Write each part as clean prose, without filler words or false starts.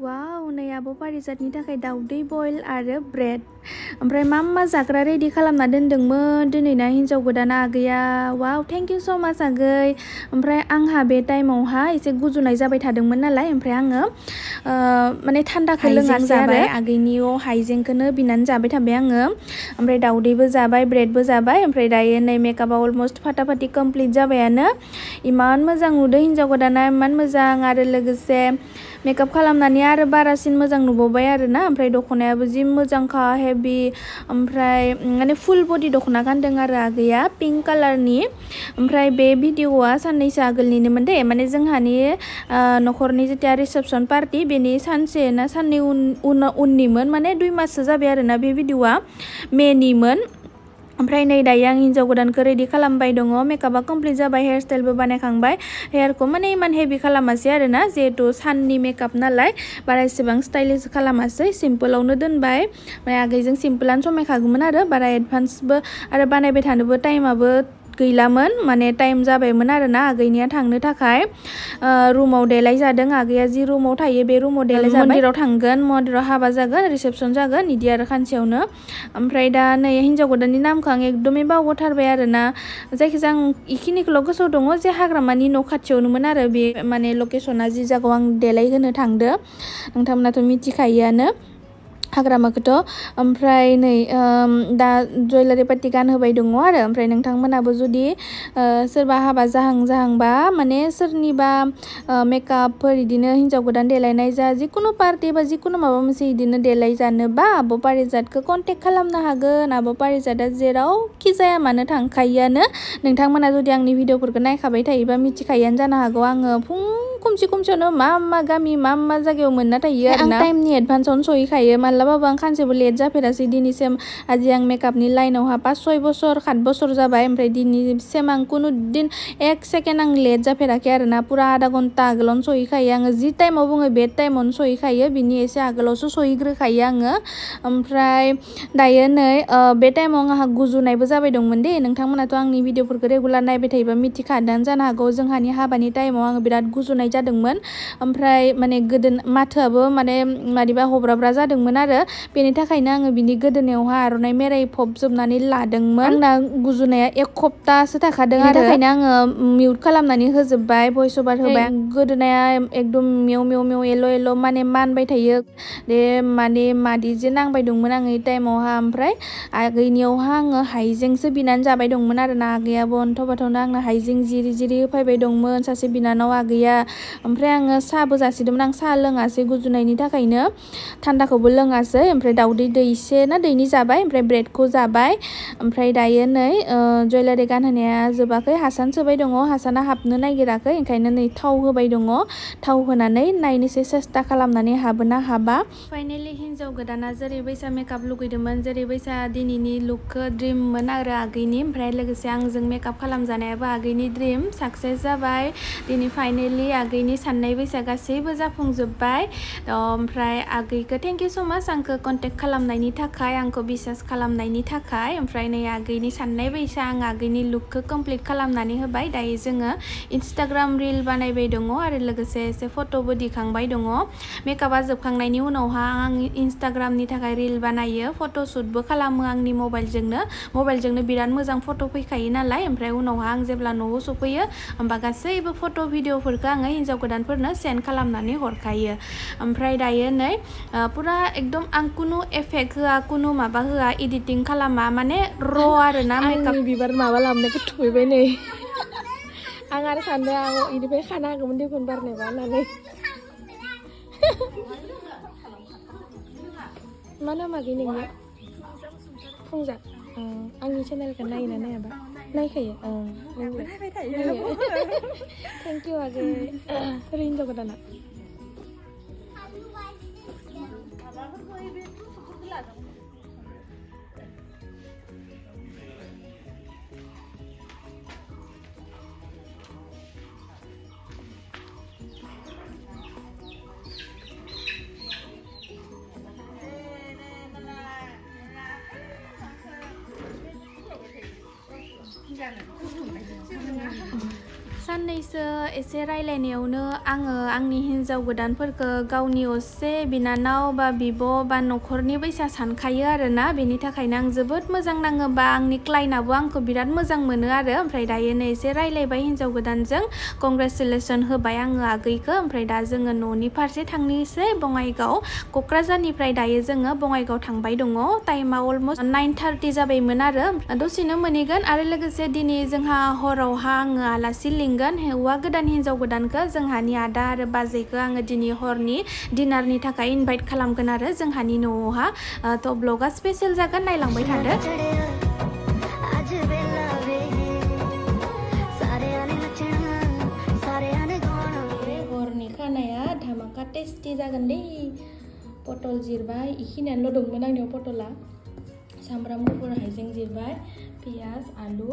वाव नै आब' पारिजातनि थाखाय दाउदै बयल आरो ब्रेड ओमफ्राय मा जाग्रा रेडि खालामना दोनदोंमोन दिनैना हिन्जाव गोदाना आगैया वाव थेंक इउ स' माच आगै ओमफ्राय आंहा बे टाइमावहा एसे गुजुनाय जाबाय थादोंमोन नालाय ओमफ्राय आङो माने थान्दाखौ लोङासै आरो आगैनियाव हाइजेंखौनो बिनानै जाबाय थाबाय आङो ओमफ्राय दाउदैबो जाबाय ब्रेडबो जाबाय ओमफ्राय दायो नै मेकआपआ अलमस्ट फाटाफाटि कमप्लिट जाबायानो इमान मोजां नुदों हिन्जाव गोदाना इमान मोजां आरो लोगोसे मेकआप खालामनानै आरो बारासिन मोजां नुबावबाय आरोना ओमफ्राय दख'नायाबो जि मोजांखा हेभि ओमफ्राय माने फुल बडि दख'ना गानदों आरो आगैया पिंक कालारनि ओमफ्राय बे भिडिअआ साननैसो आगोलनिनोमोन दे माने जोंहानि न'खरनि जेथिया रिसेपसन पार्टि बेनि सानसे ना साननै उननिमोन माने 2 माससो जाबाय आरोना बे भिडिअआ मेनिमोन ओमफ्राय नै दायो आं हिन्जाव गोदानखौ रेडि खालामबाय दङ मेकआपआ कमप्लिट जाबाय हेयार स्टाइलबो बानायखांबाय हेयारखौ माने इमान हेभि खालामासै आरोना जिहेतु साननि मेकआप नालाय बारा एसेबां स्टाइलिश खालामासै सिम्पोलावनो दोनबाय माने आगैजों सिम्पोलानो समायखागौमोन आरो बारा एडभान्सबो आरो बानायबाय थानोबो टाइमाबो गैलामोन माने टाइम जाबायमोन आरोना आगैनिया थांनो थाखाय रुमाव देलाय जादों आगैया जि रुमाव थायो बे रुमाव देलाय जाबाय मन्दिराव थांगोन मन्दिराव हाबा जागोन रिसेपसन जागोन इदि आरो खानसेयावनो ओमफ्राय दा नै हिन्जाव गोदाननि नामखौ आं एकदमै बावगारथारबाय आरोना जायखिजाया आं इखिनिखौल' गोसोआव दङ जे हाग्रामानि न' खाथियावनोमोन आरो बे माने लकेसना जि जायगायाव आं देलाय होनो थांदो नोंथांमोनाथ' मिथिखायोआनो हाग्रामाखौथ' ओमफ्राय नै दा जुवेलारि पार्टि गानहोबाय दङ आरो ओमफ्राय नोंथांमोनाबो जुदि सोरबा हाबा जाहांबा माने सोरनिबा मेकआपफोर इदिनो हिन्जाव गोदान देलायनाय जा जिकुनु पार्टि बा जिकुनु माबा मोनसे इदिनो देलाय जानोबा आब' पारिजातखौ कन्टेक्ट खालामनो हागोन आब' पारिजातआ जेरावखि जाया मानो थांखायोआनो नोंथांमोना जुदि आंनि भिडिअफोरखौ नायखाबाय थायोबा मिथिखायोआनो जानो हागौ आङो फुं खोमसियावनो मा गामि मा जायगायाव मोनना थायो आरोना आं टाइमनि एडभान्सआवनो सहैखायो मालाबाबो आं खानसेबो लेट जाफेरासै दिनैसिम आजि आं मेकआपनि लाइनावहा 5-6 बोसोर 7 बोसोर जाबाय ओमफ्राय दिनैसिम आं कुनु दिन 1 सेकेन्ड आं लेट जाफेराखै आरोना पुरा आधा घन्टा आगोलावनो सहैखायो आङो जि टाइमाव बुङो बे टाइमावनो सहैखायो बिनि एसे आगोलावसो सहैग्रोखायो आङो ओमफ्राय दायो नै बे टाइमाव आंहा गुजुनायबो जाबाय दंमोन दे नोंथांमोनाथ' आंनि भिडिअफोरखौ रेगुलार नायबाय थायोबा मिथिखादों जानो हागौ जोंहानि हाबानि टाइमाव आङो बिराद गुजुनाय जादोंमोन ओमफ्राय माने माथोआबो माने मादिबा हब्राब्रा जादोंमोन आरो बेनि थाखायनो आङो बिनि गोदोनायावहा आर'नाइ मेराइ फबजोबनानै लादोंमोन आंना गुजुनाया 1 सप्ताहसो थाखादों आरो बेनि थाखायनो आङो मिउट खालामनानै होजोबबाय भइस अभार होबाय गोदोनाया एकदम मेव एल' माने मानबाय थायो दे माने मादिजे नांबाय दंमोन आङो टाइमावहा ओमफ्राय आगैनियावहा आङो हाइजेंसो बिनानै जाबाय दंमोन आरोना आगैयाबो अन्थ'बाथ'नो आंनो हाइजें जिरि होफैबाय दंमोन सासे बिनानाव आगैया ओमफ्राय आङो साहाबो जासिदोंमोन आं साहा लोङासै गुजुनायनि थाखायनो थान्दाखौबो लोङासै ओमफ्राय दाउदै दैसे ना दैनै जाबाय ओमफ्राय ब्रेडखौ जाबाय ओमफ्राय दायो नै जुवेलारि गानहोनाया जोबाखै हासान सोबाय दङ हासाना हाबनो नागिराखै ओंखायनो नै थाव होबाय दङ थाव होनानै नायनोसै सेस्था खालामनानै हाबोना हाबा फाइनेलि हिन्जाव गोदाना जेरैबायसा मेकआप लुगैदोंमोन जेरैबायसा दिनैनि लुकखौ ड्रिममोन आरो आगैनि ओमफ्राय लोगोसे आंजों मेकआप खालामजानायाबो आगैनि ड्रिम साक्सेस जाबाय दिनै फाइनेलि आगैनि साननाय बायसा गासैबो जाफुंजोब्बाय ओमफ्राय आगैखौ थेंक इउ स' माच आंखौ कन्टेक्ट खालामनायनि थाखाय आंखौ बिसास खालामनायनि थाखाय ओमफ्राय नै आगैनि साननाय बायसा आं आगैनि लुकखौ कमप्लिट खालामनानै होबाय दायो जोङो इन्स्टाग्राम रिल बानायबाय दङ आरो लोगोसे एसे फट'बो दिखांबाय दङ मेकआपआ जोबखांनायनि उनावहा आं इन्स्टाग्रामनि थाखाय रिल बानायो फट' शुटबो खालामो आंनि मबाइलजोंनो बिराद मोजां फट' फैखायो नालाय ओमफ्राय उनावहा आं जेब्ला न'आव सफैयो होमबा गासैबो फट' भिडिअफोरखौ आङो हिन्जाव गोदानफोरनो सेन्ड खालामनानै हरखायो ओमफ्राय दायो नै पुरा एकदम आं कुनु एफेक्ट होआ कुनु माबा होआ एडिटिं खालामा माने र' आरोना मेकआप बिबार माबा लाबोनायखौ थुहैबाय नै आं आरो सानदों आं इनिफ्राय खाना हागौमोन देखुन बारनायबा होननानै मा नाम आगै नोंनिया फुंजा आंनि चेनेलखौ नायोना नायाबा नायखायो थेंक इउ आगै ओरै हिन्जाव गोदाना साननैसो एसे रायलायनायावनो आङो आंनि हिन्जाव गोदानफोरखौ गावनि असे बिनानाव बा बिब' बा न'खरनि बैसा सानखायो आरोना बेनि थाखायनो आं जोबोद मोजां नाङो बा आंनि क्लाइन्टआबो आंखौ बिराद मोजां मोनो आरो ओमफ्राय दायो नै एसे रायलायबाय हिन्जाव गोदानजों कंग्रेचुलेसन होबाय आङो आगैखौ ओमफ्राय दा जोङो न'नि फारसे थांनोसै बङाइगाव क'क्राझारनिफ्राय दायो जोङो बङाइगाव थांबाय दङ टाइमा अलमस्ट 9:30 जाबायमोन आरो दसेनो मोनहैगोन आरो लोगोसे दिनै जोंहा हरावहा आङो आलासि लिंगोन हौवा गोदान हिन्जाव गोदानखौ जोंहानि आदा आरो बाजैखौ आङो दिनै हरनि डिनारनि थाखाय इनभाइट खालामगोन आरो जोंहानि न'आवहा थ' ब्लगा स्पेशल जागोन नायलांबाय थादो हरनि खानाया धामाका टेस्टि जागोन दे पटल जिरबाय इखिनियानोल' दंमोन आंनियाव पटला सामब्राम गुफुर हाइजें जिरबाय पियाज आलु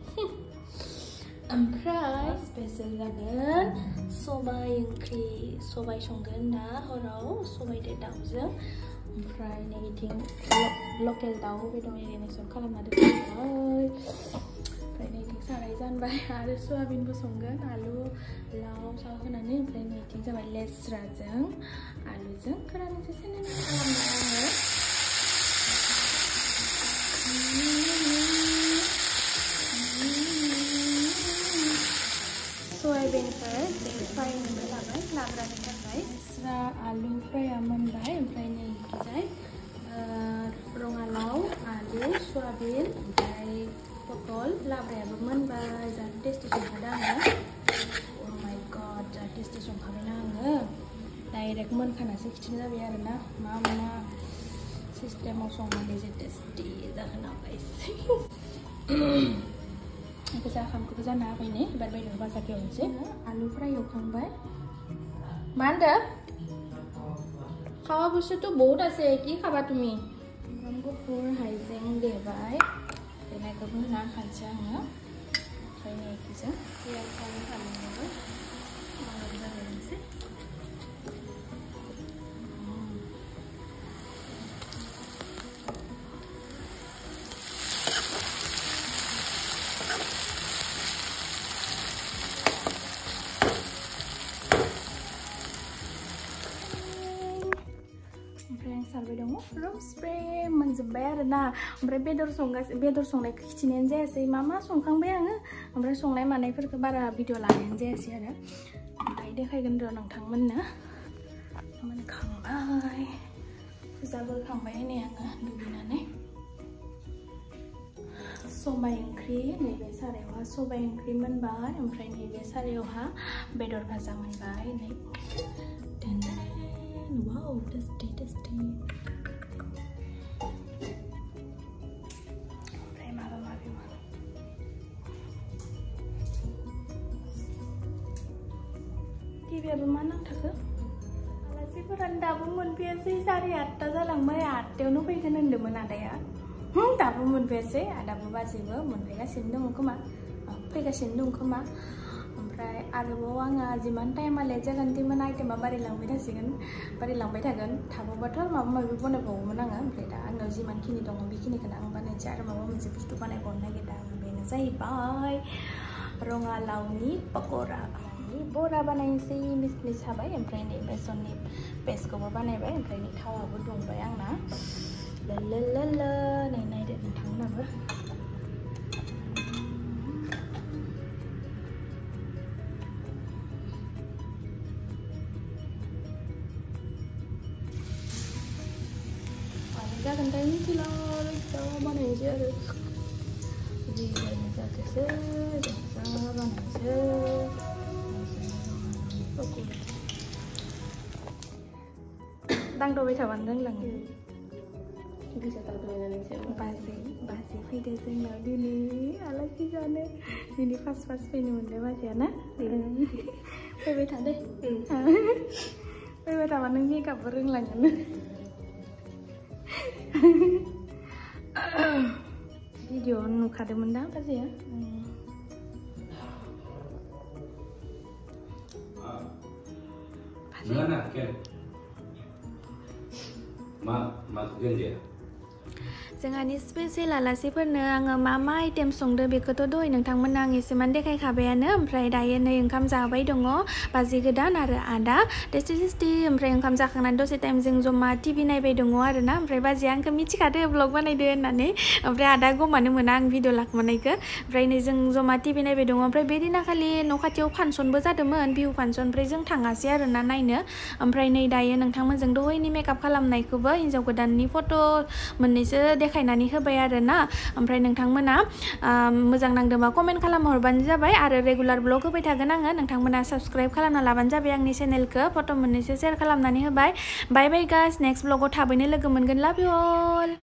ओमफ्राय स्पेशल जागोन सबाय ओंख्रि सबाय संगोन दा हराव सबायदो दाउजों ओमफ्राय नैथिं लकेल दाउ बेदर मेरिनेसन खालामना दोनबाय ओमफ्राय नैथिं साराय जानबाय आरो सयाबिनबो संगोन आलु लाव साव होनानै ओमफ्राय नैथिं जाबाय लेस्राजों आलुजों गोरान एसे सेनेना खालामबाय आङो सयाबिनखौ फ्राय मोनबाय लाबाय लाब्रानि थाखाय लेस्रा आलु फ्राया मोनबाय ओमफ्राय नैथिंजाय रङालाव आलु सयाबिन ओमफ्राय पटल लाब्रायाबो मोनबाय जा टेस्टि संखादों आङो अ माय गड जा टेस्टि संखाबायना आङो डाइरेक्ट मोनखानासो खिथिनो जाबाय आरोना मा मा सिस्टेमाव संनानै जे टेस्टि जाहोनांबाय गोजा ओंखामखौबो जानो हाबाय नै एबार बेदर भाजाखौ एवनोसै आलु फ्राय एवखांबाय मा होनदों खावा बुस्थुथ' बहुत আছে কি খাবা তুমি सामब्राम गुफुर हाइजें देबाय देनायखौबो होना खानोसै आङो ओमफ्राय नैखिजा पियाज आलु खालामनोबो जालायनोसै सारबाय दङ रुम स्प्रे मोनजोब्बाय आरोना ओमफ्राय बेदर संनायखौ खिथिनायानो जायासै मा संखांबाय आङो ओमफ्राय संनाय मानायफोरखौ बारा भिडिअ लानायानो जायासै आरो ओमफ्राय देखायगोन र' नोंथांमोननो मोनखांबाय फुजाबो होखांबाय नै आङो दुगैनानै सबाय ओंख्रि नैबे सारायावहा सबाय ओंख्रि मोनबाय ओमफ्राय नैबे सारायावहा बेदर भाजा मोनबाय नै wow tasty ओमफ्राय माबा टिभियाबो मा नांथाखो आलासिफोरानो दाबो मोनफैयासै 8:30 जालांबाय 8:00आवनो फैगोन होनदोंमोन आदाया दाबो मोनफैयासै आदाबो बाजैबो मोनफैगासिनो दङ खोमा फैगासिनो दं खोमा ओमफ्राय आरोबाव आङो जिमान टाइमा लेट जागोन तिमान आइटेमा बारायलांबाय थागोन थाबोबाथ' माबा माबि बनायबावोमोन आङो ओमफ्राय दा आंनाव जिमानखिनि दङ बेखिनिखौनो आं बानायनोसै आरो माबा मोनसे बुस्थु बानायबावनो नागिरदों आङो बेनो जाहैबाय रङालावनि पक'रा बरा बानायनोसै मिस हाबाय ओमफ्राय नै बेसननि पेस्टखौबो बानायबाय ओमफ्राय नै थावाबो दुंबाय आंना नै नायदो नोंथांमोनाबो जागोन दायो मिथिला दा बानायनोसै आरो जाथोसै बानायनोसै दांदावबाय थाबानो रोंलाङो बाजै फैदो जोंनाव दिनै आलासि जानो दिनै फार्स्ट फैनो मोनदों बाजैया ना फैबाय थादो फैबाय थाबा नों मेकआपबो रोंलांगोन भिडिअ नुखादोंमोन दा बाजैया Mana kan? Mak ganjil. जोंहानि स्पेशल आलासिफोरनो आङो मा आइटेम संदो बेखौथ' दहाय नोंथांमोननो आं एसेमान देखायखाबायानो ओमफ्राय दायो नै ओंखाम जाबाय दङ बाजै गोदान आरो आदा टेस्टि ओमफ्राय ओंखाम जाखांनानै दसे टाइम जों जमा टिभि नायबाय दङ आरोना ओमफ्राय बाजैया आंखौ मिथिखादो ब्लग बानायदो होननानै ओमफ्राय आदा गमानो मोना आं भिडिअ लाखोमानायखौ ओमफ्राय नै जों जमा टिभि नायबाय दङ ओमफ्राय बे दिनाखालि न' खाथियाव फांसनबो जादोंमोन बिहु फांसन ओमफ्राय जों थाङासै आरोना नायनो ओमफ्राय नै दायो नोंथांमोनजों दहायनि मेकआप खालामनायखौबो हिन्जाव गोदाननि फट' मोननैसो देखायनानै होबाय आरोना ओमफ्राय नोंथांमोना मोजां नांदोंबा कमेन्ट खालामहरबानो जाबाय आरो रेगुलार ब्लग होबाय थागोन आङो नोंथांमोना साबस्क्राइब खालामना लाबानो जाबाय आंनि चेनेलखौ फट' मोननैसो शेयार खालामनानै होबाय बाय बाय गाइस नेक्स्ट ब्लगाव थाबैनो लोगो मोनगोन लाभ इउ अल